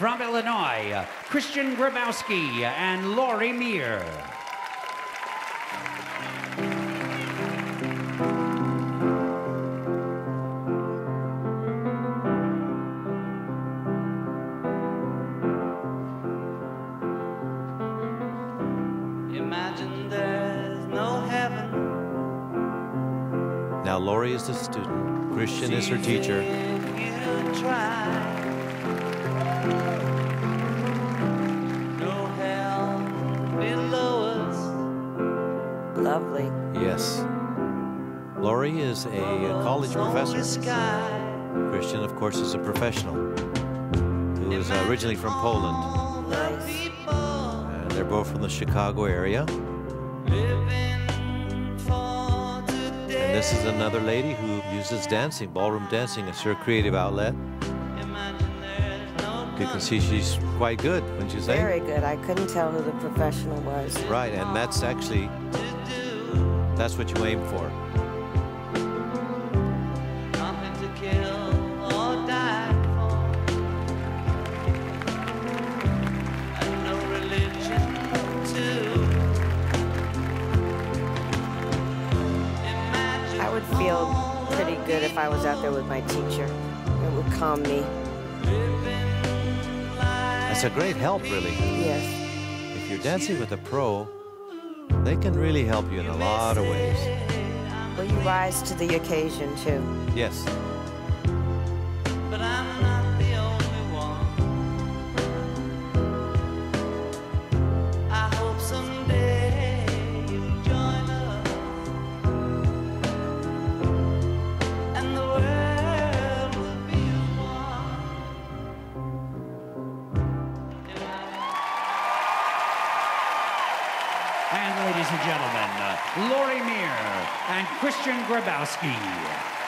from Illinois, Krystian Grabowski and Laurie Meer. Imagine there's no heaven. Now Laurie is the student. Krystian is her teacher. No hell below us. Lovely. Yes. Laurie is a college professor. Krystian, of course, is a professional who is originally from Poland. Nice. And they're both from the Chicago area. And this is another lady who uses dancing, ballroom dancing, as her creative outlet. You can see she's quite good, wouldn't you say? Very good. I couldn't tell who the professional was. Right, and that's actually, that's what you aim for. Nothing to kill or die for. And no religion too. I would feel pretty good if I was out there with my teacher. It would calm me. That's a great help, really. Yes. If you're dancing with a pro, they can really help you in a lot of ways. Well, you rise to the occasion, too. Yes. But I'm not the only one. I hope someday you'll join us. And the world will be one. And ladies and gentlemen, Laurie Meer and Krystian Grabowski.